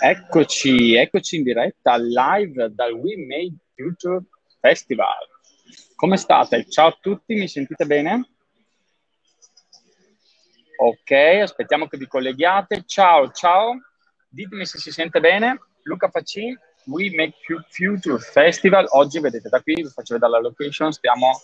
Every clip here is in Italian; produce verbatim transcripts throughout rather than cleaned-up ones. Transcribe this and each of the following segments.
Eccoci, eccoci in diretta live dal We Made Future Festival. Come state? Ciao a tutti, mi sentite bene? Ok, aspettiamo che vi colleghiate. Ciao, ciao. Ditemi se si sente bene. Luca Faccin, We Make Future Festival. Oggi vedete da qui, vi faccio vedere la location, stiamo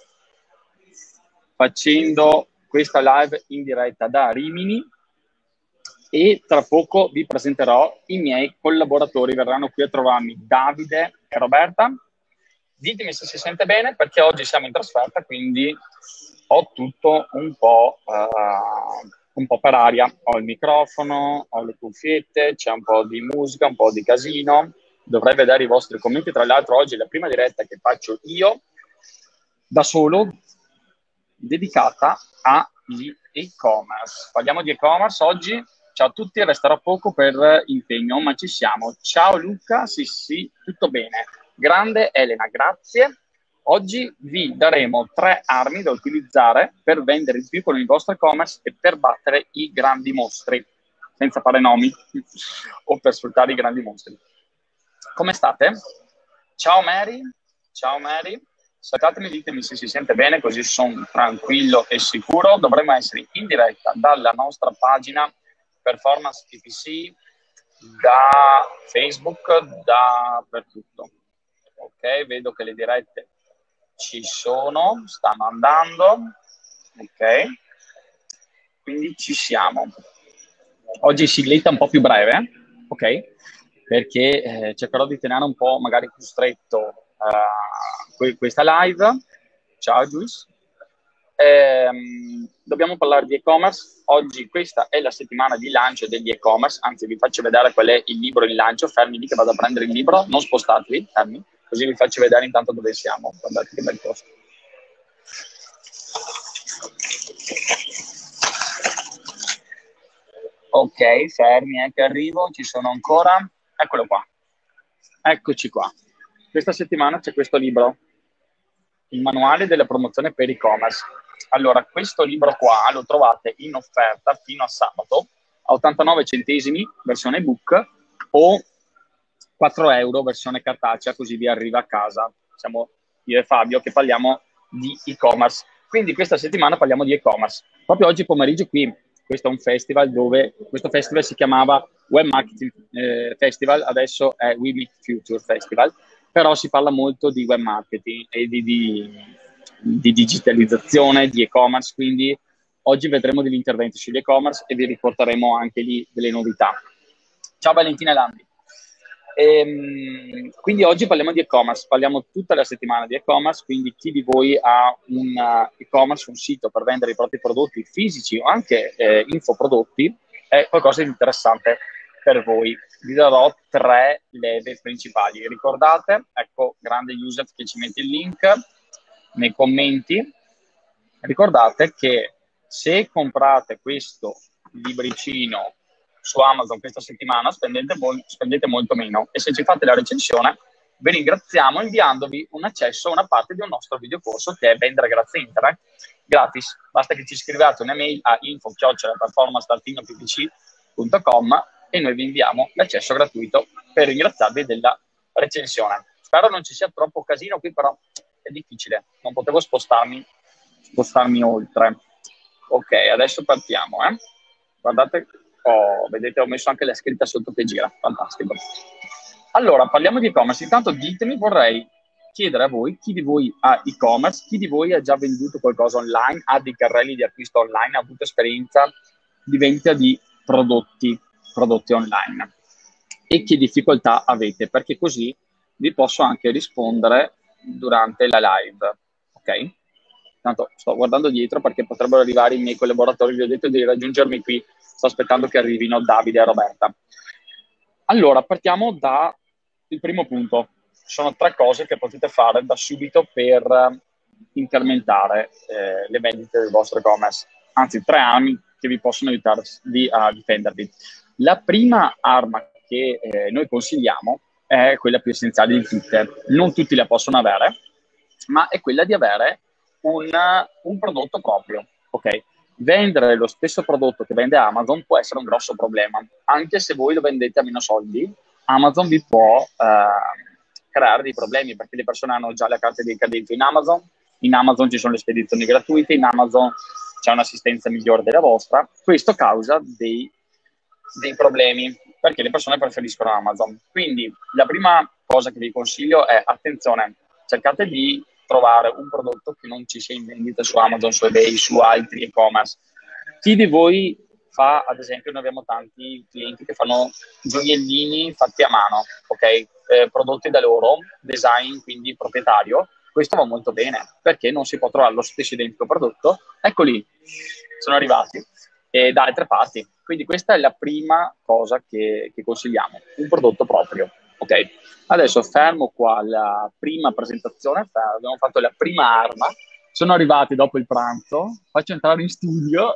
facendo questa live in diretta da Rimini e tra poco vi presenterò i miei collaboratori, verranno qui a trovarmi Davide e Roberta. Ditemi se si sente bene perché oggi siamo in trasferta, quindi ho tutto un po', uh, un po' per aria. Ho il microfono, ho le cuffiette, c'è un po' di musica, un po' di casino. Dovrei vedere i vostri commenti. Tra l'altro oggi è la prima diretta che faccio io da solo, dedicata agli e-commerce. Parliamo di e-commerce oggi. Ciao a tutti, resterà poco per impegno, ma ci siamo. Ciao Luca, sì sì, tutto bene. Grande Elena, grazie. Oggi vi daremo tre armi da utilizzare per vendere di più con il vostro e-commerce e per battere i grandi mostri, senza fare nomi, o per sfruttare i grandi mostri. Come state? Ciao Mary, ciao Mary. Salutatemi, ditemi se si sente bene, così sono tranquillo e sicuro. Dovremmo essere in diretta dalla nostra pagina Performance P P C, da Facebook, dappertutto. Ok, vedo che le dirette ci sono, stanno andando. Ok, quindi ci siamo. Oggi sigletta un po' più breve, ok? Perché eh, cercherò di tenere un po' magari più stretto uh, questa live. Ciao Gius. Ehm, dobbiamo parlare di e-commerce. Oggi questa è la settimana di lancio degli e-commerce, anzi vi faccio vedere qual è il libro in lancio. Fermi lì che vado a prendere il libro, non spostatevi, fermi, così vi faccio vedere intanto dove siamo. Guardate che bel posto. Ok, fermi, eh, che arrivo, ci sono ancora. Eccolo qua, eccoci qua. Questa settimana c'è questo libro, il manuale della promozione per e-commerce. Allora, questo libro qua lo trovate in offerta fino a sabato a ottantanove centesimi versione ebook o quattro euro versione cartacea, così vi arriva a casa. Siamo io e Fabio che parliamo di e-commerce. Quindi questa settimana parliamo di e-commerce. Proprio oggi pomeriggio qui, questo è un festival dove, questo festival si chiamava Web Marketing eh, Festival, adesso è We Meet Future Festival, però si parla molto di web marketing e di, di, di digitalizzazione, di e-commerce, quindi oggi vedremo degli interventi sugli e-commerce e vi riporteremo anche lì delle novità. Ciao Valentina Landi. Ehm, quindi oggi parliamo di e-commerce, parliamo tutta la settimana di e-commerce, quindi chi di voi ha un uh, e-commerce, un sito per vendere i propri prodotti fisici o anche eh, infoprodotti, è qualcosa di interessante per voi. Vi darò tre leve principali. Ricordate, ecco, grande user che ci mette il link nei commenti. Ricordate che se comprate questo libricino su Amazon questa settimana spendete, mol- spendete molto meno, e se ci fate la recensione vi ringraziamo inviandovi un accesso a una parte di un nostro videocorso che è Vendere grazie Internet, gratis. Basta che ci scriviate un'email a info chiocciola performance p p c punto com e noi vi inviamo l'accesso gratuito per ringraziarvi della recensione. Spero non ci sia troppo casino qui, però è difficile, non potevo spostarmi, spostarmi oltre. Ok, adesso partiamo, eh. Guardate, oh, vedete, ho messo anche la scritta sotto che gira, fantastico. Allora, parliamo di e-commerce. Intanto ditemi, vorrei chiedere a voi, chi di voi ha e-commerce, chi di voi ha già venduto qualcosa online, ha dei carrelli di acquisto online, ha avuto esperienza di vendita di prodotti, prodotti online, e che difficoltà avete, perché così vi posso anche rispondere durante la live, ok? Tanto sto guardando dietro perché potrebbero arrivare i miei collaboratori, vi ho detto di raggiungermi qui, sto aspettando che arrivino Davide e Roberta. Allora, partiamo dal primo punto. Ci sono tre cose che potete fare da subito per incrementare eh, le vendite del vostro e-commerce, anzi tre armi che vi possono aiutare di, a difendervi. La prima arma che eh, noi consigliamo è quella più essenziale di tutte. Non tutti la possono avere, ma è quella di avere un, un prodotto proprio, ok? Vendere lo stesso prodotto che vende Amazon può essere un grosso problema, anche se voi lo vendete a meno soldi, Amazon vi può eh, creare dei problemi perché le persone hanno già la carta di credito in Amazon, in Amazon ci sono le spedizioni gratuite, in Amazon c'è un'assistenza migliore della vostra. Questo causa dei, dei problemi perché le persone preferiscono Amazon. Quindi la prima cosa che vi consiglio è attenzione, cercate di trovare un prodotto che non ci sia in vendita su Amazon, su eBay, su altri e-commerce. Chi di voi fa, ad esempio, noi abbiamo tanti clienti che fanno gioiellini fatti a mano, ok? Eh, prodotti da loro, design, quindi proprietario. Questo va molto bene, perché non si può trovare lo stesso identico prodotto. Eccoli, sono arrivati, e da altre parti. Quindi questa è la prima cosa che, che consigliamo, un prodotto proprio, ok? Adesso fermo qua la prima presentazione, abbiamo fatto la prima arma, sono arrivati dopo il pranzo, faccio entrare in studio,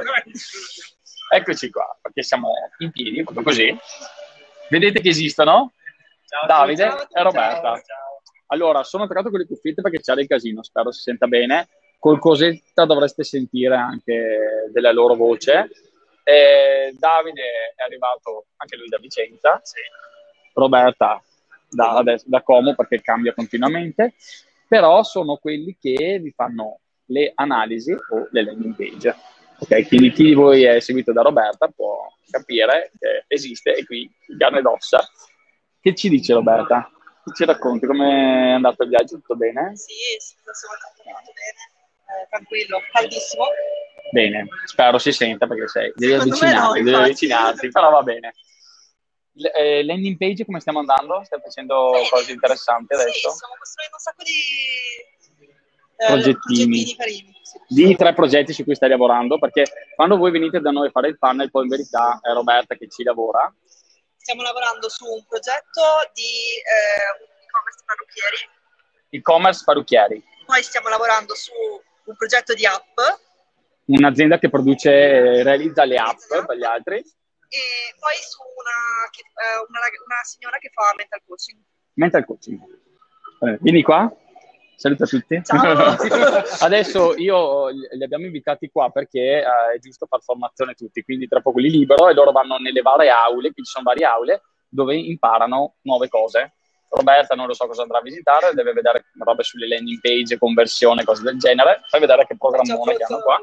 eccoci qua, perché siamo in piedi, proprio così. Vedete che esistono? Ciao, Davide ciao, e Roberta. Ciao, ciao. Allora, sono attaccato con le cuffiette perché c'è del casino, spero si senta bene. Qualcosetta dovreste sentire anche della loro voce. E Davide è arrivato anche lui da Vicenza, sì. Roberta da, adesso, da Como perché cambia continuamente, però sono quelli che vi fanno le analisi o le landing page. Ok, quindi chi di voi è seguito da Roberta può capire che esiste e qui carne ed ossa. Che ci dice Roberta? Che ci racconti? Come è andato il viaggio? Tutto bene? Sì, sì, tutto molto bene, eh, tranquillo, caldissimo. Bene, spero si senta perché sei, devi avvicinarti, no, devi avvicinarti, però va bene. L- eh, landing page come stiamo andando? Stai facendo bene. Cose interessanti adesso? Sì, stiamo costruendo un sacco di eh, progettini, progettini carini. Sì. Di tre progetti su cui stai lavorando, perché quando voi venite da noi a fare il panel, poi in verità è Roberta che ci lavora. Stiamo lavorando su un progetto di eh, un e-commerce parrucchieri. E-commerce parrucchieri. Poi stiamo lavorando su un progetto di app. Un'azienda che produce, realizza le app per gli altri. E poi su una, che, eh, una, una signora che fa mental coaching. Mental coaching. Eh, vieni qua. Saluta a tutti. Ciao. Adesso io li abbiamo invitati qua perché eh, è giusto fare formazione tutti, quindi tra poco li libero e loro vanno nelle varie aule, qui ci sono varie aule dove imparano nuove cose. Roberta non lo so cosa andrà a visitare, deve vedere robe sulle landing page, conversione, cose del genere. Fai vedere che programmone che hanno qua.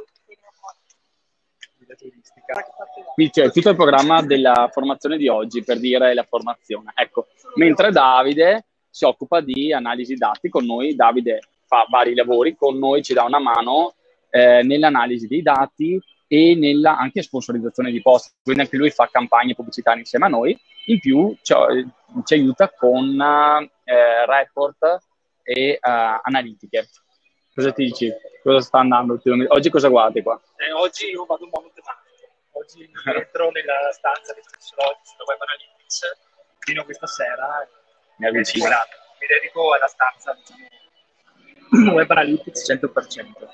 Qui c'è tutto il programma della formazione di oggi, per dire la formazione. Ecco, mentre Davide si occupa di analisi dati con noi. Davide fa vari lavori con noi, ci dà una mano eh, nell'analisi dei dati e nella anche sponsorizzazione di post, quindi anche lui fa campagne pubblicitarie insieme a noi, in più ci, ci aiuta con eh, report e uh, analitiche. Cosa ti dici? Cosa sta andando? Oggi cosa guardi qua? Eh, oggi io vado monotematico, oggi entro nella stanza che ci sono oggi sulla Web Analytics, fino a questa sera mi avvicino. Mi dedico alla stanza, diciamo, Web Analytics cento per cento.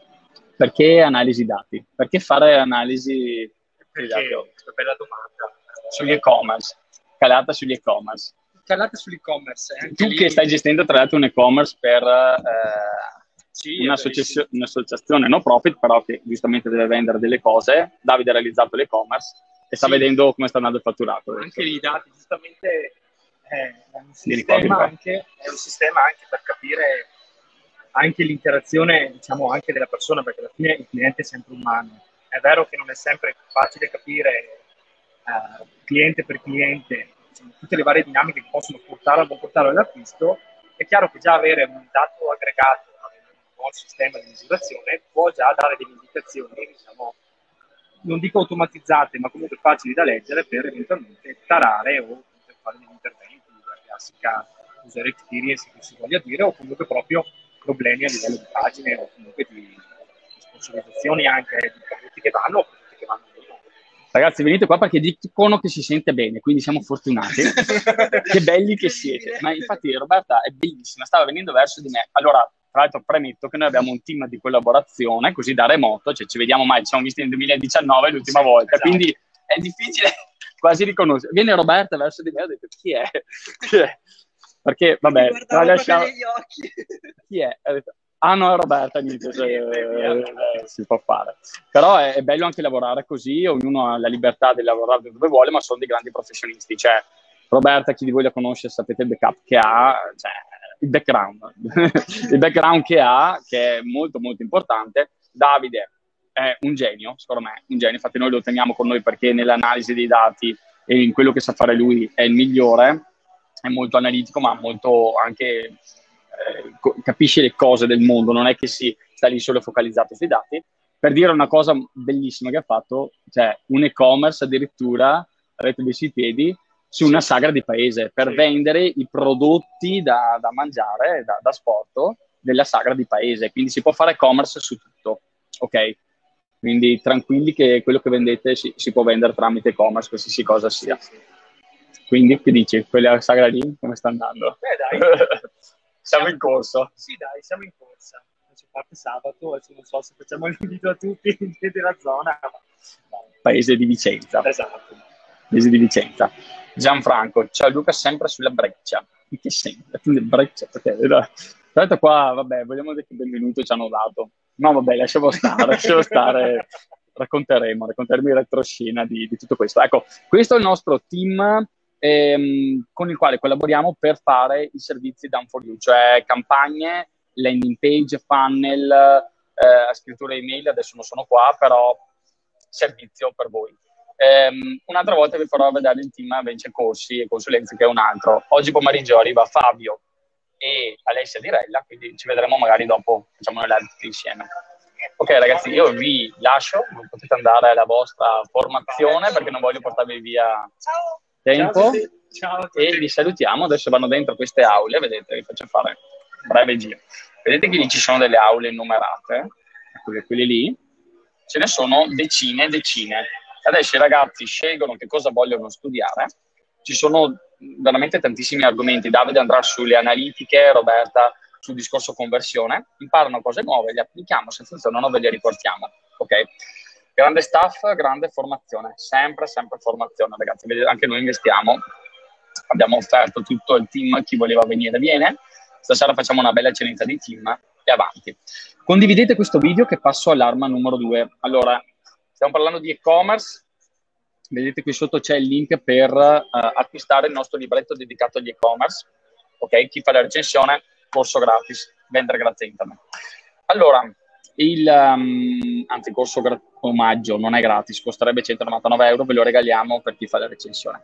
Perché analisi dati? Perché fare analisi Perché, dati? Questa bella domanda. Sugli e-commerce, calata sugli e-commerce. Calata sull'e-commerce. Tu lì... che stai gestendo tra l'altro un e-commerce per eh, sì, un'associazione, un'associazione no profit, però che giustamente deve vendere delle cose. Davide ha realizzato l'e-commerce e sta sì. vedendo come sta andando il fatturato. Anche i dati, giustamente... È un, sistema anche, è un sistema anche per capire anche l'interazione, diciamo, anche della persona, perché alla fine il cliente è sempre umano. È vero che non è sempre facile capire uh, cliente per cliente, diciamo, tutte le varie dinamiche che possono portare o non portare all'acquisto. È chiaro che già avere un dato aggregato, un buon sistema di misurazione, può già dare delle indicazioni, diciamo, non dico automatizzate, ma comunque facili da leggere per eventualmente tarare o per fare degli interventi, la classica user experience che si voglia dire, o comunque proprio problemi a livello di pagine o comunque di, di sponsorizzazioni anche di prodotti che vanno o prodotti che vanno meno. Ragazzi, venite qua perché dicono che si sente bene, quindi siamo fortunati. Che belli che siete. Ma infatti Roberta è bellissima, stava venendo verso di me. Allora, tra l'altro premetto che noi abbiamo un team di collaborazione, così da remoto, cioè ci vediamo mai, ci siamo visti nel duemiladiciannove l'ultima sì, volta, esatto. Quindi è difficile quasi riconoscere. Viene Roberta verso di me e ho detto chi è? Chi è? Perché, vabbè, la lasciamo... negli occhi. Chi è? Ah no, è Roberta, niente, se, eh, si può fare. Però è, è bello anche lavorare così, ognuno ha la libertà di lavorare dove vuole, ma sono dei grandi professionisti, cioè Roberta, chi di voi la conosce, sapete il backup che ha, cioè il background, il background che ha, che è molto molto importante. Davide è un genio, secondo me, un genio, infatti noi lo teniamo con noi perché nell'analisi dei dati e in quello che sa fare lui è il migliore, è molto analitico ma molto anche eh, capisce le cose del mondo, non è che si sta lì solo focalizzato sui dati. Per dire una cosa bellissima che ha fatto, cioè un e-commerce addirittura, avete messo i piedi, su una sagra di paese, per vendere i prodotti da, da mangiare, da, da sport, della sagra di paese. Quindi si può fare e-commerce su tutto, ok? Quindi tranquilli che quello che vendete si, si può vendere tramite e-commerce, qualsiasi cosa sia. Quindi, che dici? Quella sagra lì, come sta andando? Beh, dai. Siamo in corso. Sì, dai, siamo in corsa. Si parte sabato, adesso non so se facciamo l'invito a tutti della zona. Ma... Paese di Vicenza. Esatto. Paese di Vicenza. Gianfranco, ciao Luca, sempre sulla breccia. In che senso? Breccia, perché? Tra l'altro qua, vabbè, vogliamo dire che benvenuto ci hanno dato. No, vabbè, lasciamo stare, lasciamo stare. Racconteremo, racconteremo in retroscena di, di tutto questo. Ecco, questo è il nostro team ehm, con il quale collaboriamo per fare i servizi done for you, cioè campagne, landing page, funnel, eh, scrittura email, adesso non sono qua, però servizio per voi. Um, un'altra volta vi farò vedere il team invece corsi e consulenze, che è un altro. Oggi pomeriggio arriva Fabio e Alessia Dirella, quindi ci vedremo magari dopo, facciamo le live tutti insieme. Ok ragazzi, io vi lascio, voi potete andare alla vostra formazione perché non voglio portarvi via tempo. Ciao. Ciao e vi salutiamo. Adesso vanno dentro queste aule, vedete, vi faccio fare un breve giro. Vedete che lì ci sono delle aule innumerate, ecco, quelle lì, ce ne sono decine e decine. Adesso i ragazzi scelgono che cosa vogliono studiare, ci sono veramente tantissimi argomenti. Davide andrà sulle analitiche, Roberta sul discorso conversione, imparano cose nuove, le applichiamo, se funzionano ve le riportiamo, ok? Grande staff, grande formazione, sempre, sempre formazione, ragazzi, anche noi investiamo, abbiamo offerto tutto il team, chi voleva venire viene, stasera facciamo una bella cenetta di team e avanti. Condividete questo video che passo all'arma numero due. Allora, stiamo parlando di e-commerce, vedete qui sotto c'è il link per uh, acquistare il nostro libretto dedicato agli e-commerce, ok? Chi fa la recensione, corso gratis, vendere grazie a internet. Allora, il um, anzi, corso gra- omaggio non è gratis, costerebbe centonovantanove euro, ve lo regaliamo per chi fa la recensione.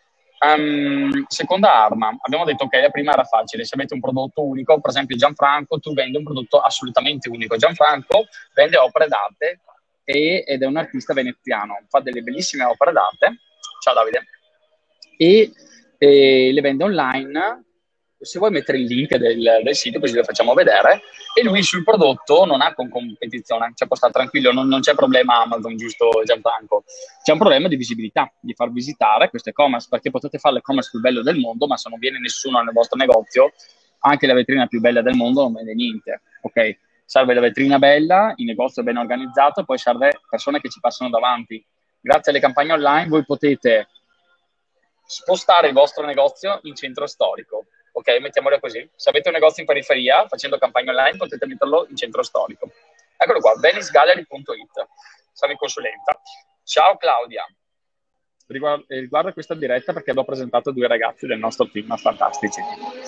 Um, seconda arma, abbiamo detto che la prima era facile, se avete un prodotto unico, per esempio Gianfranco, tu vendi un prodotto assolutamente unico. Gianfranco vende opere d'arte e, ed è un artista veneziano, fa delle bellissime opere d'arte, ciao Davide, e, e le vende online. Se vuoi mettere il link del, del sito così lo facciamo vedere, e lui sul prodotto non ha con competizione, cioè può stare tranquillo, non, non c'è problema Amazon, giusto Gianfranco? C'è un problema di visibilità, di far visitare questo e-commerce, perché potete fare l'e-commerce più bello del mondo, ma se non viene nessuno nel vostro negozio, anche la vetrina più bella del mondo non vende niente, ok? Serve la vetrina bella, il negozio ben organizzato, poi serve persone che ci passano davanti. Grazie alle campagne online voi potete spostare il vostro negozio in centro storico. Ok, mettiamolo così. Se avete un negozio in periferia, facendo campagne online, potete metterlo in centro storico. Eccolo qua, venice gallery punto it. Sono in consulenza. Ciao Claudia. Riguardo, riguardo questa diretta, perché abbiamo presentato due ragazzi del nostro team fantastici.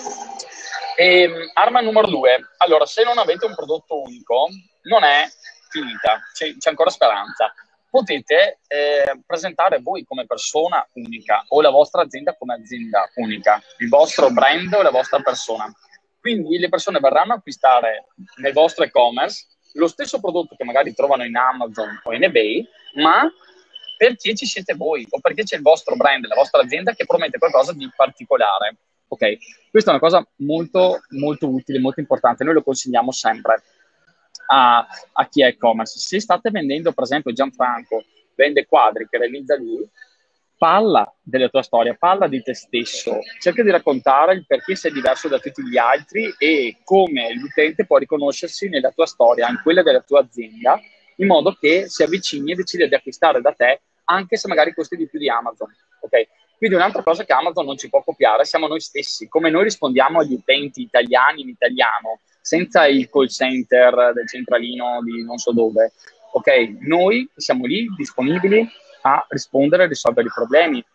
E, arma numero due. Allora, se non avete un prodotto unico, non è finita. C'è, c'è ancora speranza. Potete eh, presentare voi come persona unica o la vostra azienda come azienda unica, il vostro brand o la vostra persona. Quindi le persone verranno a acquistare nel vostro e-commerce lo stesso prodotto che magari trovano in Amazon o in eBay, ma perché ci siete voi o perché c'è il vostro brand, la vostra azienda che promette qualcosa di particolare. Ok, questa è una cosa molto, molto utile, molto importante. Noi lo consigliamo sempre. A, a chi è e-commerce. Se state vendendo, per esempio Gianfranco vende quadri che realizza lui, parla della tua storia, parla di te stesso, cerca di raccontare il perché sei diverso da tutti gli altri e come l'utente può riconoscersi nella tua storia, in quella della tua azienda, in modo che si avvicini e decida di acquistare da te, anche se magari costi di più di Amazon. Ok? Quindi un'altra cosa che Amazon non ci può copiare siamo noi stessi, come noi rispondiamo agli utenti italiani in italiano, senza il call center del centralino di non so dove. Ok, noi siamo lì disponibili a rispondere e risolvere i problemi.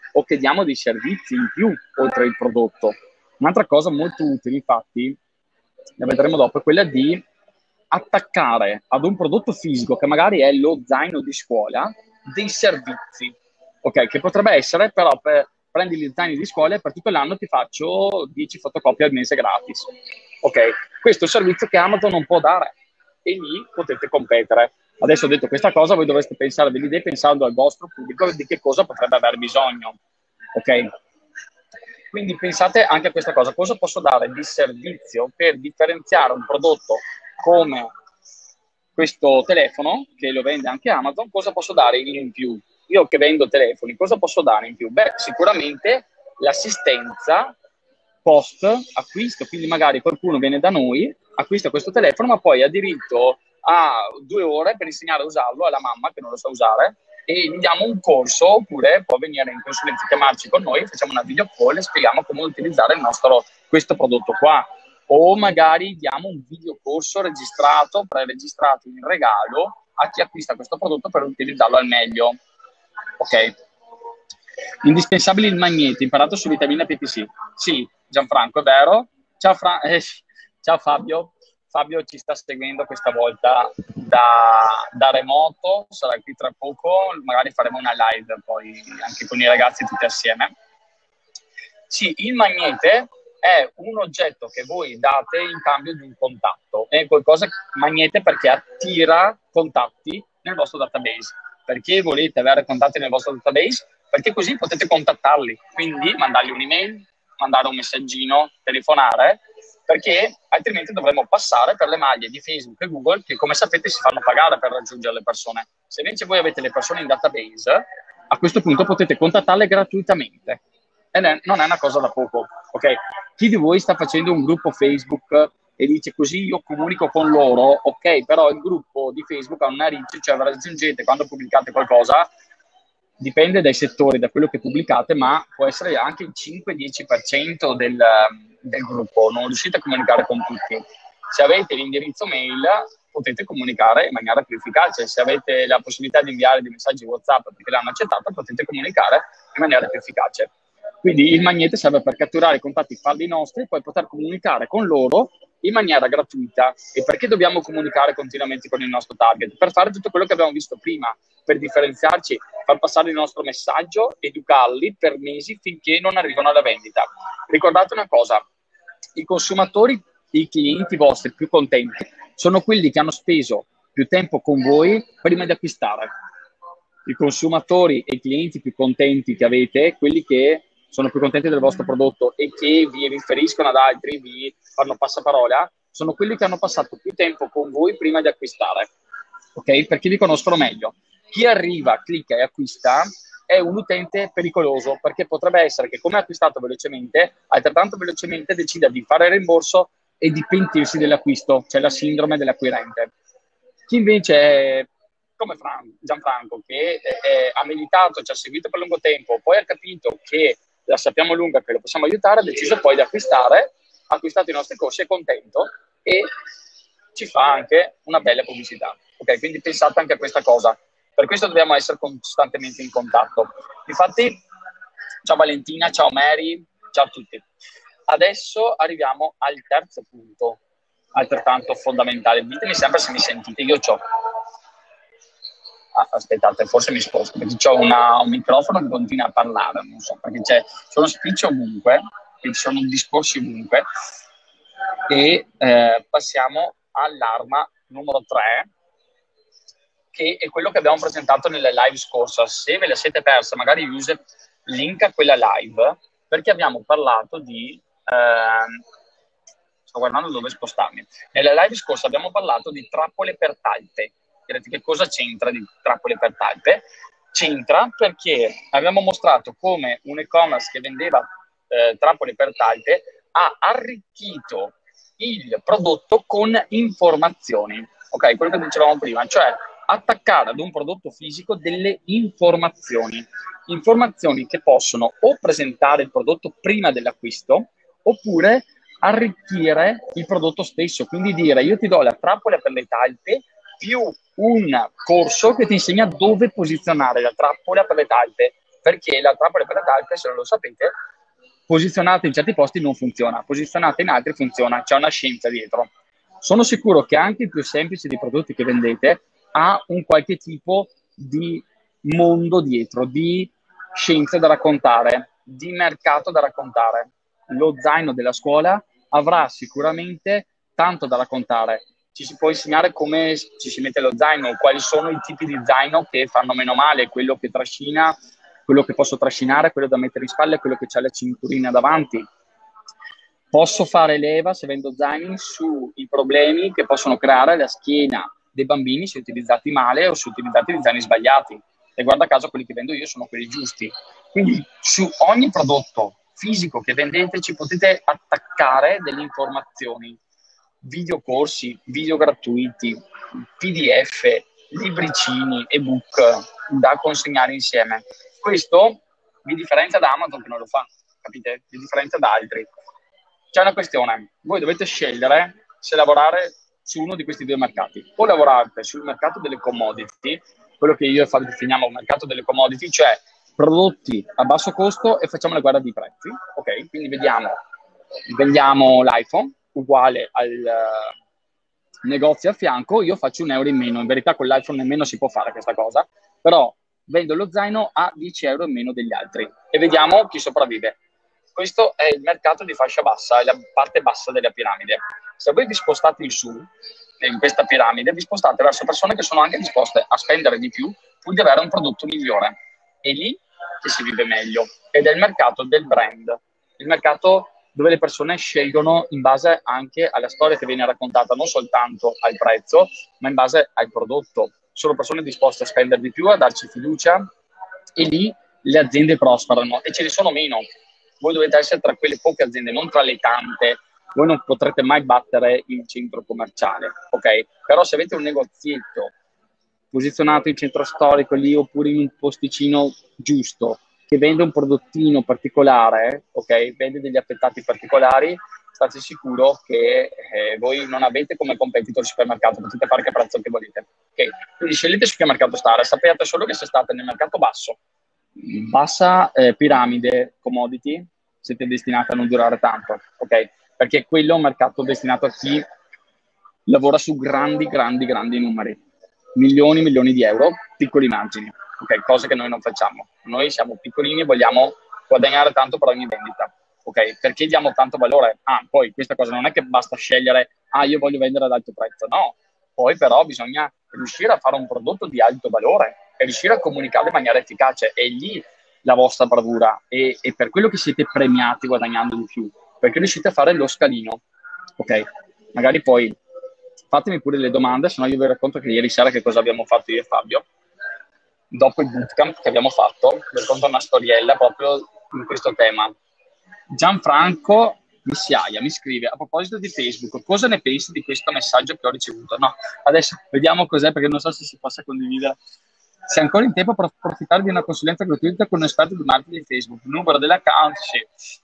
o che diamo dei servizi in più oltre il prodotto. Un'altra cosa molto utile, infatti, ne vedremo dopo, è quella di attaccare ad un prodotto fisico che magari è lo zaino di scuola dei servizi, ok? Che potrebbe essere però per prendi gli zaini di scuola e per tutto l'anno ti faccio dieci fotocopie al mese gratis, ok? Questo è un servizio che Amazon non può dare e lì potete competere. Adesso ho detto questa cosa, voi dovreste pensare delle idee pensando al vostro pubblico di che cosa potrebbe aver bisogno, ok? Quindi pensate anche a questa cosa, cosa posso dare di servizio per differenziare un prodotto come questo telefono, che lo vende anche Amazon, cosa posso dare in più? Io che vendo telefoni, cosa posso dare in più? Beh, sicuramente l'assistenza post acquisto, quindi magari qualcuno viene da noi, acquista questo telefono, ma poi ha diritto a due ore per insegnare a usarlo alla mamma che non lo sa usare, e gli diamo un corso, oppure può venire in consulenza, chiamarci con noi, facciamo una video call e spieghiamo come utilizzare il nostro, questo prodotto qua. O magari diamo un video corso registrato, preregistrato in regalo a chi acquista questo prodotto per utilizzarlo al meglio. Ok. Indispensabile il magneto, imparato su vitamina P P C. Sì, Gianfranco, è vero. Ciao, Fra- eh, ciao Fabio. Fabio ci sta seguendo questa volta da, da remoto, sarà qui tra poco, magari faremo una live poi anche con i ragazzi tutti assieme. Sì, il magnete è un oggetto che voi date in cambio di un contatto, è qualcosa, magnete, perché attira contatti nel vostro database. Perché volete avere contatti nel vostro database? Perché così potete contattarli, quindi mandargli un'email, mandare un messaggino, telefonare, perché altrimenti dovremmo passare per le maglie di Facebook e Google che, come sapete, si fanno pagare per raggiungere le persone. Se invece voi avete le persone in database, a questo punto potete contattarle gratuitamente. E non è una cosa da poco, ok? Chi di voi sta facendo un gruppo Facebook e dice così io comunico con loro, ok, però il gruppo di Facebook ha una reach, cioè raggiungete quando pubblicate qualcosa, dipende dai settori, da quello che pubblicate, ma può essere anche il cinque-dieci per cento del, del gruppo, non riuscite a comunicare con tutti. Se avete l'indirizzo mail potete comunicare in maniera più efficace, se avete la possibilità di inviare dei messaggi WhatsApp perché l'hanno accettato, potete comunicare in maniera più efficace. Quindi il magnete serve per catturare i contatti falli nostri e poi poter comunicare con loro in maniera gratuita. E perché dobbiamo comunicare continuamente con il nostro target? Per fare tutto quello che abbiamo visto prima, per differenziarci, far passare il nostro messaggio, educarli per mesi finché non arrivano alla vendita. Ricordate una cosa, i consumatori, i clienti vostri più contenti sono quelli che hanno speso più tempo con voi prima di acquistare. I consumatori e i clienti più contenti che avete, quelli che sono più contenti del vostro prodotto e che vi riferiscono ad altri, vi fanno passaparola, sono quelli che hanno passato più tempo con voi prima di acquistare, ok? Perché vi conoscono meglio. Chi arriva, clicca e acquista è un utente pericoloso, perché potrebbe essere che, come ha acquistato velocemente, altrettanto velocemente decida di fare il rimborso e di pentirsi dell'acquisto, cioè la sindrome dell'acquirente. Chi invece è come Fran- Gianfranco, che eh, ha meditato, ci ha seguito per lungo tempo, poi ha capito che la sappiamo lunga, che lo possiamo aiutare, ha deciso poi di acquistare, ha acquistato i nostri corsi, è contento e ci fa anche una bella pubblicità. Ok, quindi pensate anche a questa cosa. Per questo dobbiamo essere costantemente in contatto. Infatti, ciao Valentina, ciao Mary, ciao a tutti. Adesso arriviamo al terzo punto, altrettanto fondamentale. Ditemi sempre se mi sentite, io c'ho. Ah, aspettate, forse mi sposto, perché c'ho una, un microfono che continua a parlare, non so, perché c'è, sono spicci ovunque, ci sono discorsi ovunque, e eh, passiamo all'arma numero tre, che è quello che abbiamo presentato nella live scorsa. Se ve la siete persa, magari use link a quella live, perché abbiamo parlato di... Eh, sto guardando dove spostarmi. Nella live scorsa abbiamo parlato di trappole per talpe. Direte, che cosa c'entra di trappole per talpe? C'entra perché abbiamo mostrato come un e-commerce che vendeva eh, trappole per talpe ha arricchito il prodotto con informazioni. Ok, quello che dicevamo prima, cioè attaccare ad un prodotto fisico delle informazioni. Informazioni che possono o presentare il prodotto prima dell'acquisto, oppure arricchire il prodotto stesso. Quindi dire, io ti do la trappola per le talpe più un corso che ti insegna dove posizionare la trappola per le talpe perché la trappola per le talche, se non lo sapete, posizionata in certi posti non funziona, posizionata in altri funziona, c'è una scienza dietro. Sono sicuro che anche il più semplice dei prodotti che vendete ha un qualche tipo di mondo dietro, di scienze da raccontare, di mercato da raccontare. Lo zaino della scuola avrà sicuramente tanto da raccontare. Ci si può insegnare come ci si mette lo zaino, quali sono i tipi di zaino che fanno meno male, quello che trascina, quello che posso trascinare, quello da mettere in spalle, quello che ha la cinturina davanti. Posso fare leva, se vendo zaini, sui problemi che possono creare la schiena dei bambini se utilizzati male o se utilizzati di zaini sbagliati. E guarda caso quelli che vendo io sono quelli giusti. Quindi su ogni prodotto fisico che vendete ci potete attaccare delle informazioni, videocorsi, video gratuiti, P D F, libricini, ebook da consegnare insieme. Questo vi differenzia da Amazon che non lo fa, capite? Vi differenzia da altri. C'è una questione, voi dovete scegliere se lavorare su uno di questi due mercati. O lavorate sul mercato delle commodity, quello che io e Fabio definiamo un mercato delle commodity, cioè prodotti a basso costo e facciamo la guerra di prezzi, ok? Quindi vediamo, vendiamo l'iPhone, uguale al uh, negozio a fianco, io faccio un euro in meno, in verità con l'iPhone nemmeno si può fare questa cosa, però vendo lo zaino a dieci euro in meno degli altri e vediamo chi sopravvive. Questo è il mercato di fascia bassa, è la parte bassa della piramide. Se voi vi spostate in su, in questa piramide, vi spostate verso persone che sono anche disposte a spendere di più pur di avere un prodotto migliore. È lì che si vive meglio. Ed è il mercato del brand, il mercato dove le persone scelgono in base anche alla storia che viene raccontata, non soltanto al prezzo, ma in base al prodotto. Sono persone disposte a spendere di più, a darci fiducia, e lì le aziende prosperano e ce ne sono meno. Voi dovete essere tra quelle poche aziende, non tra le tante. Voi non potrete mai battere il centro commerciale, ok? Però se avete un negozietto posizionato in centro storico lì oppure in un posticino giusto, che vende un prodottino particolare, ok? Vende degli affettati particolari, state sicuro che eh, voi non avete come competitor il supermercato, potete fare che prezzo che volete. Okay? Quindi scegliete su che mercato stare, sappiate solo che se state nel mercato basso, bassa eh, piramide, commodity, siete destinati a non durare tanto, ok? Perché quello è un mercato destinato a chi lavora su grandi, grandi, grandi numeri, milioni, milioni di euro, piccoli margini, ok? Cose che noi non facciamo. Noi siamo piccolini e vogliamo guadagnare tanto per ogni vendita, ok? Perché diamo tanto valore? Ah, poi questa cosa non è che basta scegliere, ah, io voglio vendere ad alto prezzo, no. Poi però bisogna riuscire a fare un prodotto di alto valore e riuscire a comunicare in maniera efficace. È lì la vostra bravura e, e per quello che siete premiati guadagnando di più, perché riuscite a fare lo scalino, ok? Magari poi fatemi pure le domande, se no io vi racconto che ieri sera che cosa abbiamo fatto io e Fabio. Dopo il bootcamp che abbiamo fatto, vi racconto una storiella proprio in questo tema. Gianfranco Missiaia mi scrive: a proposito di Facebook, cosa ne pensi di questo messaggio che ho ricevuto? No, adesso vediamo cos'è, perché non so se si possa condividere. Sei ancora in tempo per approfittare di una consulenza gratuita con un esperto di marketing Facebook. Il numero dell'account, sì.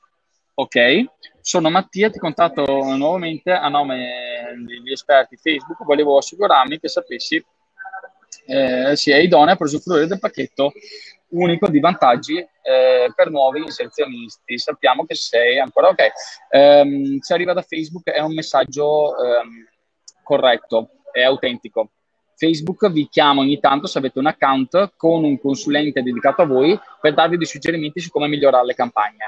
Ok, sono Mattia, ti contatto nuovamente a nome degli esperti Facebook. Volevo assicurarmi che sapessi eh, se è idonea per usufruire del pacchetto unico di vantaggi eh, per nuovi inserzionisti. Sappiamo che sei ancora ok. Um, se arriva da Facebook è un messaggio um, corretto, è autentico. Facebook vi chiama ogni tanto se avete un account con un consulente dedicato a voi per darvi dei suggerimenti su come migliorare le campagne.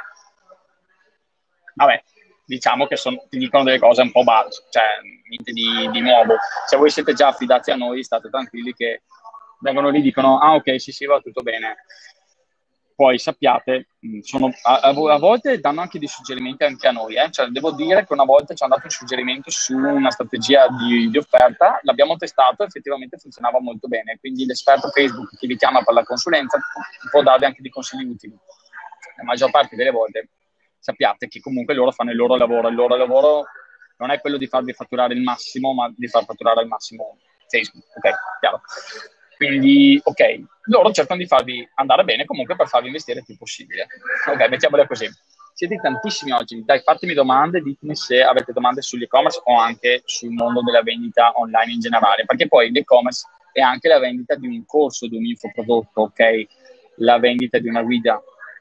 Vabbè, diciamo che son, ti dicono delle cose un po' basse, cioè niente di, di nuovo. Se voi siete già affidati a noi, state tranquilli che vengono lì e dicono ah ok, sì sì, va tutto bene. Poi sappiate, sono, a, a volte danno anche dei suggerimenti anche a noi, eh? Cioè, devo dire che una volta ci hanno dato un suggerimento su una strategia di, di offerta, l'abbiamo testato e effettivamente funzionava molto bene, quindi l'esperto Facebook che vi chiama per la consulenza può darvi anche dei consigli utili. La maggior parte delle volte sappiate che comunque loro fanno il loro lavoro, il loro lavoro non è quello di farvi fatturare il massimo, ma di far fatturare al massimo Facebook, ok? Chiaro. Quindi, ok, loro cercano di farvi andare bene comunque per farvi investire il più possibile. Ok, mettiamola così. Siete tantissimi oggi, dai, fatemi domande, ditemi se avete domande sull'e-commerce o anche sul mondo della vendita online in generale, perché poi l'e-commerce è anche la vendita di un corso, di un infoprodotto, ok? la vendita di una guida.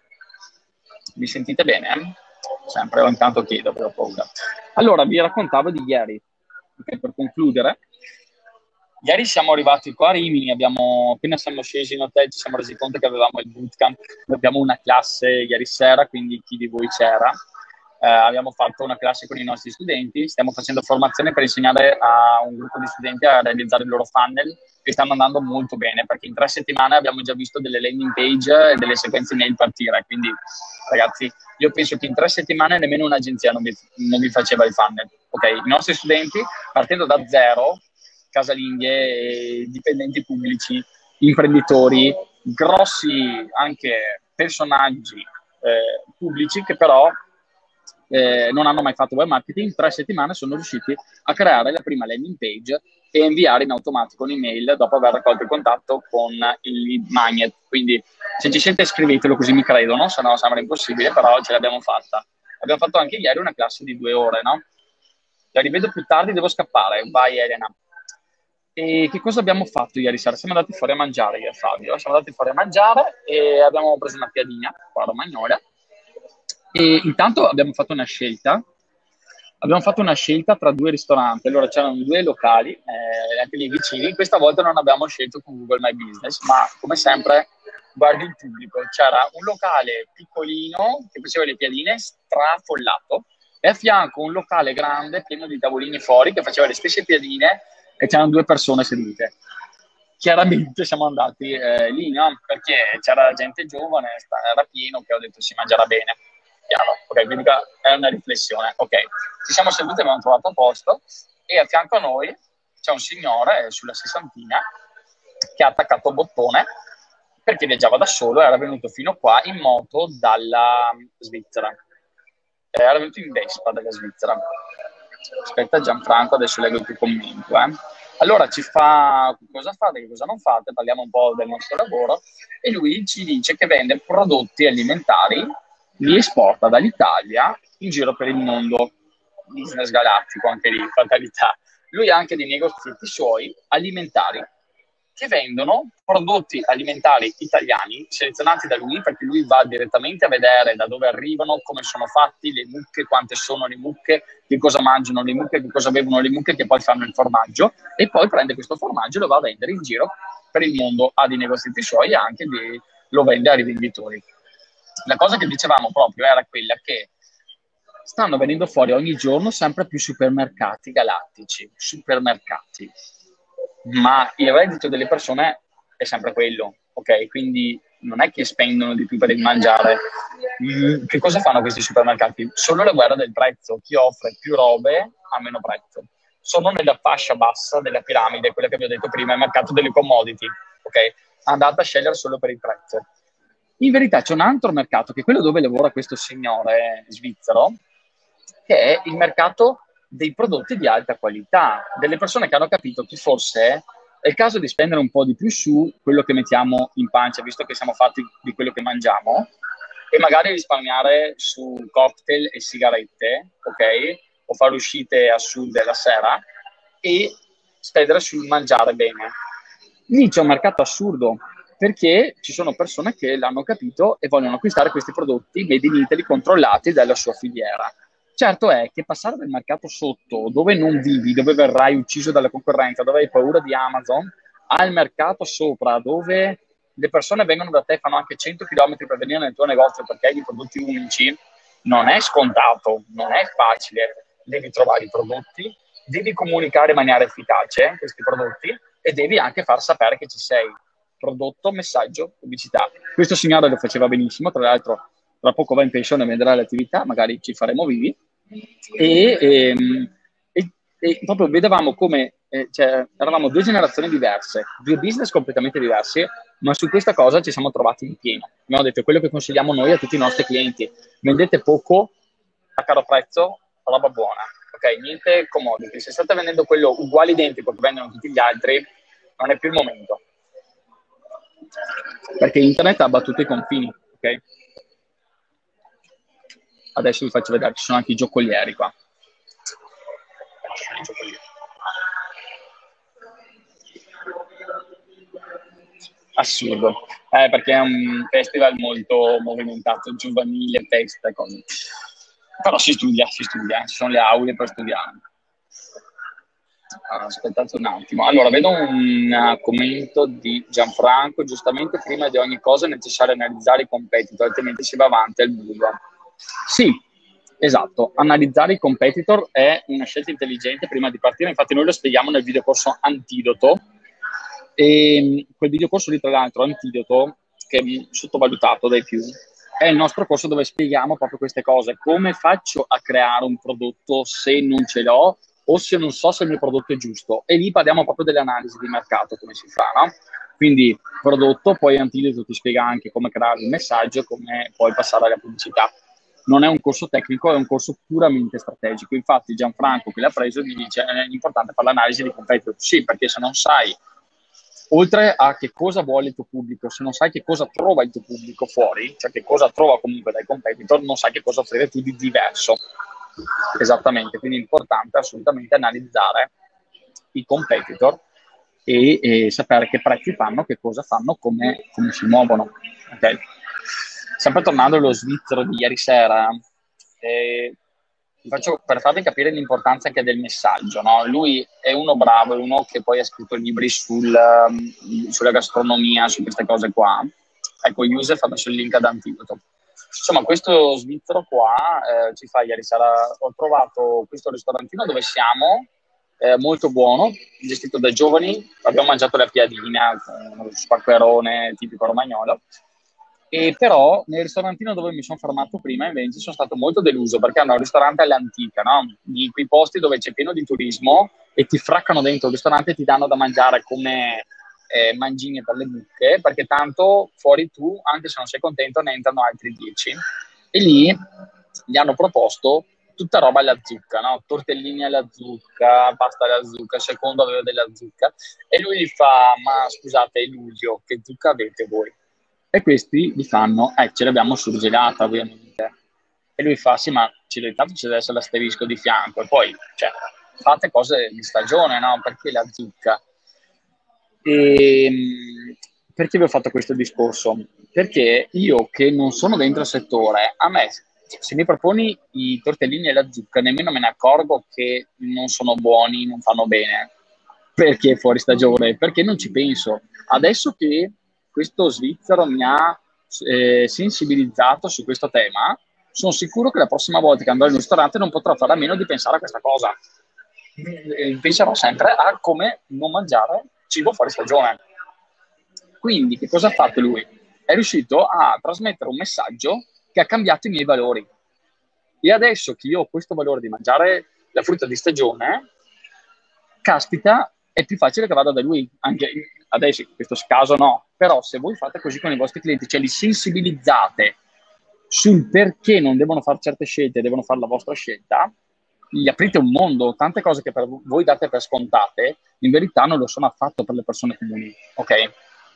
Mi sentite bene? Sempre, ogni tanto chiedo, però ho paura. Allora, vi raccontavo di ieri, okay, per concludere. Ieri siamo arrivati qua a Rimini, abbiamo, appena siamo scesi in hotel ci siamo resi conto che avevamo il bootcamp, abbiamo una classe ieri sera, quindi chi di voi c'era. Eh, abbiamo fatto una classe con i nostri studenti, stiamo facendo formazione per insegnare a un gruppo di studenti a realizzare il loro funnel, che stanno andando molto bene, perché in tre settimane abbiamo già visto delle landing page e delle sequenze mail partire, quindi ragazzi, io penso che in tre settimane nemmeno un'agenzia non vi, non vi faceva il funnel, ok? I nostri studenti, partendo da zero, casalinghe, dipendenti pubblici, imprenditori, grossi anche personaggi eh, pubblici che però eh, non hanno mai fatto web marketing, in tre settimane sono riusciti a creare la prima landing page e inviare in automatico un'email dopo aver raccolto il contatto con il lead magnet. Quindi se ci siete scrivetelo così mi credono, se no sembra impossibile, però ce l'abbiamo fatta. Abbiamo fatto anche ieri una classe di due ore, no? La rivedo più tardi, devo scappare. Vai Elena. E che cosa abbiamo fatto ieri sera? Siamo andati fuori a mangiare io e Fabio. Siamo andati fuori a mangiare e abbiamo preso una piadina qua a Romagnola. E intanto abbiamo fatto una scelta. Abbiamo fatto una scelta tra due ristoranti. Allora c'erano due locali, eh, anche lì vicini. Questa volta non abbiamo scelto con Google My Business, ma come sempre guardi il pubblico. C'era un locale piccolino che faceva le piadine, strafollato, e a fianco un locale grande pieno di tavolini fuori che faceva le stesse piadine e c'erano due persone sedute. Chiaramente siamo andati eh, lì, no? Perché c'era gente giovane, era pieno, che ho detto si mangerà bene. Chiaro, ok, quindi è una riflessione. Ok, ci siamo seduti, abbiamo trovato posto e a fianco a noi c'è un signore sulla sessantina che ha attaccato un bottone perché viaggiava da solo e era venuto fino qua in moto dalla Svizzera. Era venuto in Vespa dalla Svizzera. Aspetta Gianfranco, adesso leggo il tuo commento. Eh. Allora ci fa cosa fate, che cosa non fate, parliamo un po' del nostro lavoro e lui ci dice che vende prodotti alimentari, li esporta dall'Italia in giro per il mondo. Business galattico anche lì, fatalità. Lui ha anche dei negozietti suoi alimentari che vendono prodotti alimentari italiani selezionati da lui, perché lui va direttamente a vedere da dove arrivano, come sono fatti le mucche, quante sono le mucche, che cosa mangiano le mucche, che cosa bevono le mucche, che poi fanno il formaggio, e poi prende questo formaggio e lo va a vendere in giro per il mondo, ha dei negozietti suoi e anche di, lo vende a rivenditori. La cosa che dicevamo proprio era quella che stanno venendo fuori ogni giorno sempre più supermercati galattici, supermercati, ma il reddito delle persone è sempre quello, ok? Quindi non è che spendono di più per il mangiare. Mm, che cosa fanno questi supermercati? Solo la guerra del prezzo, chi offre più robe a meno prezzo. Sono nella fascia bassa della piramide, quella che vi ho detto prima, il mercato delle commodity, ok? Andate a scegliere solo per il prezzo. In verità c'è un altro mercato, che è quello dove lavora questo signore svizzero, che è il mercato dei prodotti di alta qualità, delle persone che hanno capito che forse è il caso di spendere un po' di più su quello che mettiamo in pancia, visto che siamo fatti di quello che mangiamo, e magari risparmiare su cocktail e sigarette, ok? O fare uscite assurde la sera e spendere sul mangiare bene. Lì c'è un mercato assurdo, perché ci sono persone che l'hanno capito e vogliono acquistare questi prodotti made in Italy controllati dalla sua filiera. Certo è che passare dal mercato sotto, dove non vivi, dove verrai ucciso dalla concorrenza, dove hai paura di Amazon, al mercato sopra, dove le persone vengono da te, fanno anche cento chilometri per venire nel tuo negozio perché hai dei prodotti unici, non è scontato, non è facile. Devi trovare i prodotti, devi comunicare in maniera efficace questi prodotti e devi anche far sapere che ci sei. Prodotto, messaggio, pubblicità. Questo signore lo faceva benissimo, tra l'altro tra poco va in pensione e venderà l'attività, magari ci faremo vivi, e, e, e, e proprio vedevamo come eh, cioè, eravamo due generazioni diverse, due business completamente diversi, ma su questa cosa ci siamo trovati in pieno. Abbiamo detto, è quello che consigliamo noi a tutti i nostri clienti: vendete poco a caro prezzo, roba buona, ok? Niente commodity. Se state vendendo quello uguale identico che vendono tutti gli altri, non è più il momento, perché internet ha battuto i confini, ok? Adesso vi faccio vedere, ci sono anche i giocolieri qua. I giocolieri. assurdo, eh, perché è un festival molto movimentato, giovanile, festa e cose. Però si studia, si studia, ci sono le aule per studiare. Allora, aspettate un attimo. Allora, vedo un uh, commento di Gianfranco. Giustamente, prima di ogni cosa è necessario analizzare i competitor, altrimenti si va avanti al buio. Sì, esatto. Analizzare i competitor è una scelta intelligente prima di partire. Infatti noi lo spieghiamo nel videocorso Antidoto. E quel videocorso lì, tra l'altro, Antidoto, che è sottovalutato dai più, è il nostro corso dove spieghiamo proprio queste cose. Come faccio a creare un prodotto se non ce l'ho o se non so se il mio prodotto è giusto? E lì parliamo proprio delle analisi di mercato, come si fa, no? Quindi prodotto, poi Antidoto ti spiega anche come creare il messaggio, come poi passare alla pubblicità. Non è un corso tecnico, è un corso puramente strategico. Infatti Gianfranco, che l'ha preso, mi dice è importante fare l'analisi di competitor. Sì, perché se non sai, oltre a che cosa vuole il tuo pubblico, se non sai che cosa trova il tuo pubblico fuori, cioè che cosa trova comunque dai competitor, non sai che cosa offrire tu di diverso. Esattamente, quindi è importante assolutamente analizzare i competitor e, e sapere che prezzi fanno, che cosa fanno, come, come si muovono. Okay? Sempre tornando allo svizzero di ieri sera, eh, faccio per farvi capire l'importanza anche del messaggio, no? Lui è uno bravo, è uno che poi ha scritto libri sul, um, sulla gastronomia, su queste cose qua. Ecco, Yusef ha messo il link ad Antidoto. Insomma, questo svizzero qua eh, ci fa ieri sera, ho trovato questo ristorantino dove siamo, eh, molto buono, gestito da giovani, abbiamo mangiato la piadina, con lo spaccherone tipico romagnolo. E però nel ristorantino dove mi sono fermato prima invece sono stato molto deluso, perché hanno un ristorante all'antica, no? Di quei posti dove c'è pieno di turismo e ti fraccano dentro il ristorante e ti danno da mangiare come eh, mangine per le mucche, perché tanto fuori tu, anche se non sei contento, ne entrano altri dieci. E lì gli hanno proposto tutta roba alla zucca, no? Tortellini alla zucca, pasta alla zucca, secondo aveva della zucca, e lui gli fa: ma scusate, è luglio, che zucca avete voi? E questi gli fanno: eh, ce l'abbiamo surgelata, ovviamente. E lui fa: sì, ma intanto ci deve essere l'asterisco di fianco, e poi, cioè, fate cose di stagione, no? Perché la zucca? E perché vi ho fatto questo discorso? Perché io, che non sono dentro il settore, a me, se mi proponi i tortellini alla zucca, nemmeno me ne accorgo che non sono buoni, non fanno bene. Perché è fuori stagione? Perché non ci penso. Adesso che questo svizzero mi ha eh, sensibilizzato su questo tema, sono sicuro che la prossima volta che andrò in un ristorante non potrò fare a meno di pensare a questa cosa. E penserò sempre a come non mangiare cibo fuori stagione. Quindi che cosa ha fatto lui? È riuscito a trasmettere un messaggio che ha cambiato i miei valori. E adesso che io ho questo valore di mangiare la frutta di stagione, caspita, è più facile che vada da lui. Anche adesso, in questo caso no, però se voi fate così con i vostri clienti, cioè li sensibilizzate sul perché non devono fare certe scelte, devono fare la vostra scelta, gli aprite un mondo. Tante cose che per voi date per scontate, in verità non lo sono affatto per le persone comuni, ok?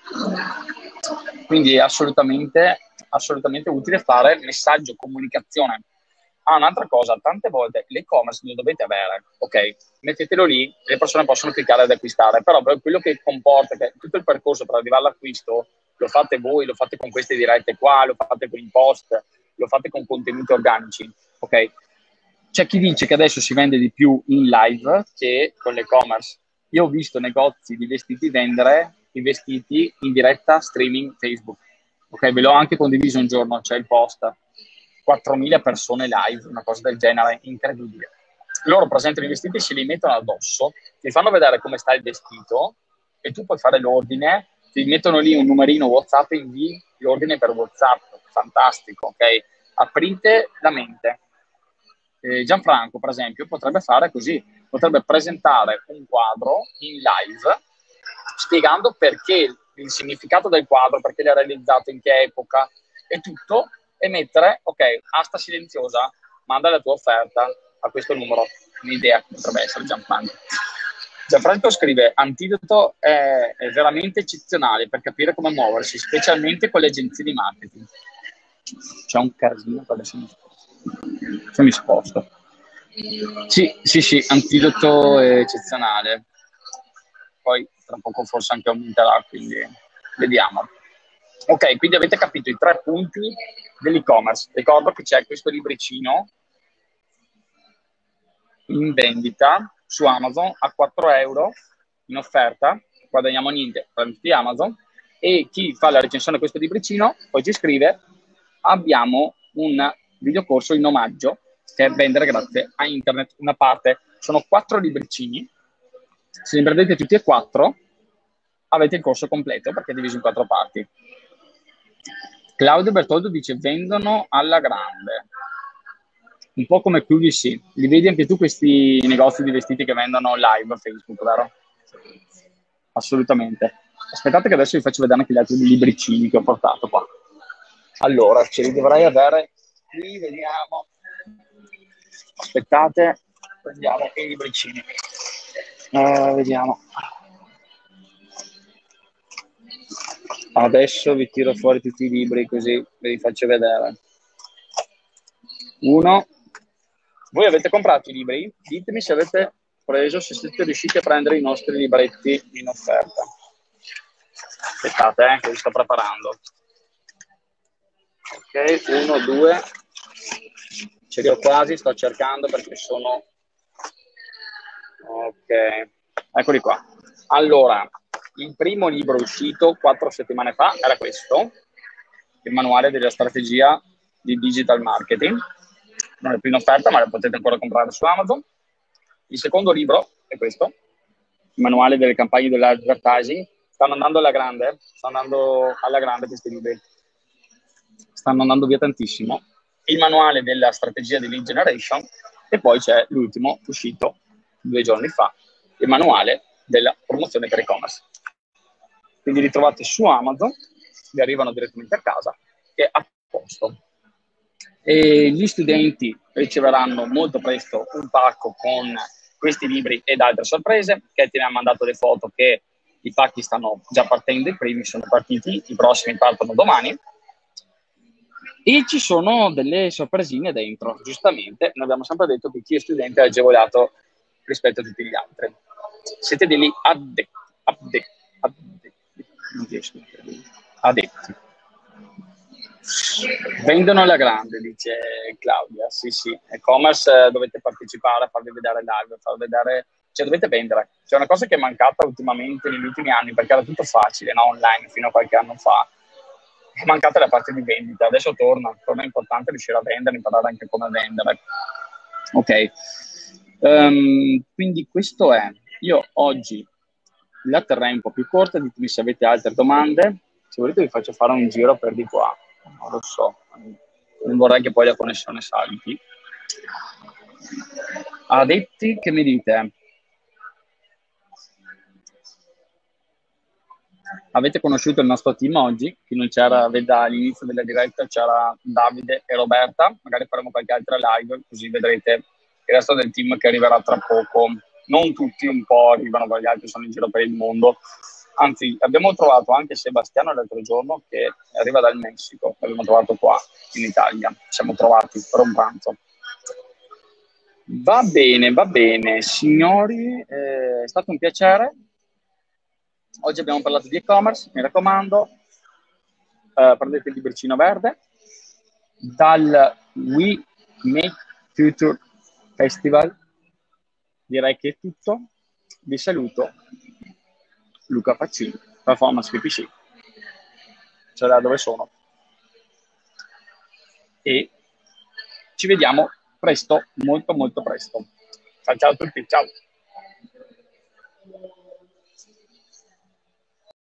Quindi è assolutamente, assolutamente utile fare messaggio, comunicazione. Ah, un'altra cosa, tante volte l'e-commerce lo dovete avere, ok? Mettetelo lì, le persone possono cliccare ad acquistare, però quello che comporta, che tutto il percorso per arrivare all'acquisto lo fate voi, lo fate con queste dirette qua, lo fate con i post, lo fate con contenuti organici, ok? C'è chi dice che adesso si vende di più in live che con l'e-commerce. Io ho visto negozi di vestiti vendere i vestiti in diretta streaming Facebook, ok? Ve l'ho anche condiviso un giorno, c'è il post. quattromila persone live, una cosa del genere, incredibile. Loro presentano i vestiti, se li mettono addosso, ti fanno vedere come sta il vestito e tu puoi fare l'ordine, ti mettono lì un numerino WhatsApp e invii l'ordine per WhatsApp. Fantastico, ok? Aprite la mente. Eh, Gianfranco, per esempio, potrebbe fare così, potrebbe presentare un quadro in live spiegando perché, il significato del quadro, perché l'ha realizzato, in che epoca e tutto, e mettere, ok, asta silenziosa, manda la tua offerta a questo numero. Un'idea potrebbe essere Gianfranco. Gianfranco scrive: Antidoto è, è veramente eccezionale per capire come muoversi, specialmente con le agenzie di marketing. C'è un casino, adesso mi sposto. Se mi sposto. Sì, sì, sì, Antidoto è eccezionale. Poi tra poco forse anche aumenterà, quindi Vediamo. Ok, quindi avete capito i tre punti dell'e-commerce. Ricordo che c'è questo libricino in vendita su Amazon a quattro euro in offerta, guadagniamo niente tramite Amazon, e chi fa la recensione di questo libricino poi ci scrive: abbiamo un videocorso in omaggio che è vendere grazie a internet. Una parte, sono quattro libricini, se li prendete tutti e quattro avete il corso completo perché è diviso in quattro parti. Claudio Bertoldo dice: vendono alla grande, un po' come Q V C. Li vedi anche tu questi negozi di vestiti che vendono live a Facebook, vero? Assolutamente. Aspettate che adesso vi faccio vedere anche gli altri libricini che ho portato qua. Allora, ce li dovrei avere qui, vediamo. Aspettate, prendiamo i libricini. Uh, vediamo. Adesso vi tiro fuori tutti i libri così ve li faccio vedere. Uno. Voi avete comprato i libri? Ditemi se avete preso, se siete riusciti a prendere i nostri libretti in offerta. Aspettate, eh, che vi sto preparando. Ok, uno, due. Ce li ho quasi, sto cercando perché sono... Ok, eccoli qua. Allora, il primo libro uscito quattro settimane fa era questo, il manuale della strategia di digital marketing. Non è più in offerta, ma lo potete ancora comprare su Amazon. Il secondo libro è questo, il manuale delle campagne dell'advertising. Stanno andando alla grande, stanno andando alla grande questi libri. Stanno andando via tantissimo. Il manuale della strategia di lead generation, e poi c'è l'ultimo uscito due giorni fa, il manuale della promozione per e-commerce. Quindi li trovate su Amazon, vi arrivano direttamente a casa e a posto. E gli studenti riceveranno molto presto un pacco con questi libri ed altre sorprese. Katie mi ha mandato le foto che i pacchi stanno già partendo, i primi sono partiti, i prossimi partono domani. E ci sono delle sorpresine dentro, giustamente. Noi abbiamo sempre detto che chi è studente è agevolato rispetto a tutti gli altri. Siete degli addetti, addetti, addetti, non riesco a dire, addetti. Vendono alla grande, dice Claudia. Sì, sì, e-commerce eh, dovete partecipare, farvi vedere live, farvi vedere, cioè dovete vendere. C'è una cosa che è mancata ultimamente negli ultimi anni, perché era tutto facile, no? Online fino a qualche anno fa. È mancata la parte di vendita, adesso torna, torna importante riuscire a vendere, imparare anche come vendere. Ok, um, quindi questo è, io oggi la terrei un po' più corta, ditemi se avete altre domande, se volete vi faccio fare un giro per di qua, non lo so, non vorrei che poi la connessione salti. Addetti, che mi dite? Avete conosciuto il nostro team oggi? Chi non c'era, veda all'inizio della diretta, c'era Davide e Roberta. Magari faremo qualche altra live, così vedrete il resto del team che arriverà tra poco. Non tutti, un po' arrivano, ma gli altri sono in giro per il mondo. Anzi, abbiamo trovato anche Sebastiano l'altro giorno, che arriva dal Messico. L'abbiamo trovato qua in Italia. Ci siamo trovati per un pranzo. Va bene, va bene. Signori, eh, è stato un piacere. Oggi abbiamo parlato di e-commerce, mi raccomando, eh, prendete il libricino verde. Dal We Make Future Festival direi che è tutto. Vi saluto, Luca Faccini, Performance P P C, cioè da dove sono. E ci vediamo presto, molto molto presto. Ciao ciao a tutti, ciao!